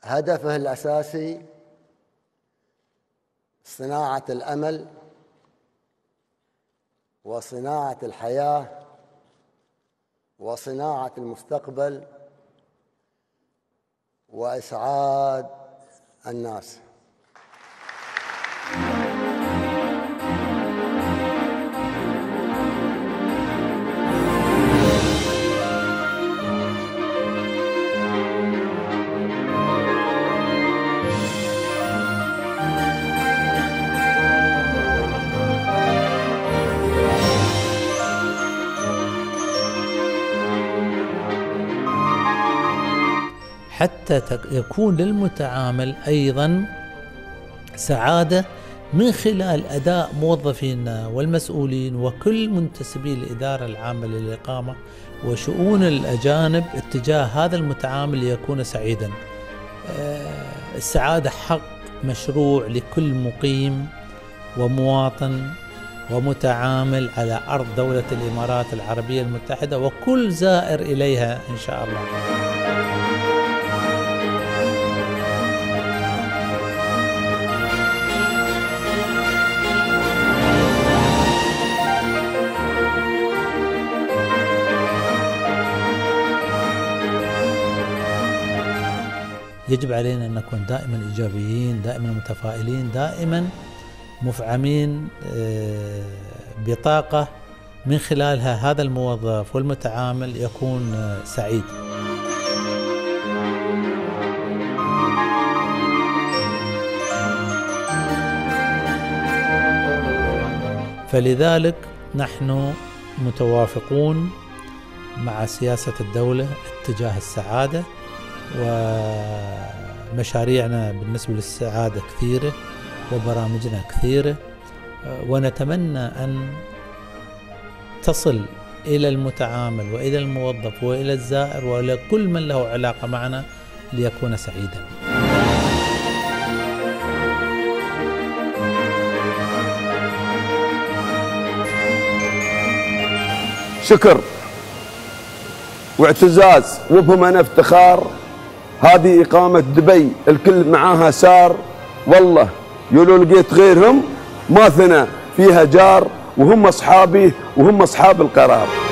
هدفه الأساسي صناعة الأمل وصناعة الحياة وصناعة المستقبل وإسعاد الناس. حتى يكون للمتعامل أيضا سعادة من خلال أداء موظفينا والمسؤولين وكل منتسبي الإدارة العامة للإقامة وشؤون الأجانب اتجاه هذا المتعامل ليكون سعيدا. السعادة حق مشروع لكل مقيم ومواطن ومتعامل على أرض دولة الإمارات العربية المتحدة وكل زائر إليها إن شاء الله. يجب علينا أن نكون دائما إيجابيين، دائما متفائلين، دائما مفعمين بطاقة من خلالها هذا الموظف والمتعامل يكون سعيد. فلذلك نحن متوافقون مع سياسة الدولة اتجاه السعادة، ومشاريعنا بالنسبة للسعادة كثيرة وبرامجنا كثيرة، ونتمنى أن تصل إلى المتعامل وإلى الموظف وإلى الزائر وإلى كل من له علاقة معنا ليكون سعيدا. شكر واعتزاز وبهم افتخار، هذه إقامة دبي الكل معاها سار، والله يقولوا لقيت غيرهم ما ثنى فيها جار، وهم أصحابي وهم أصحاب القرار.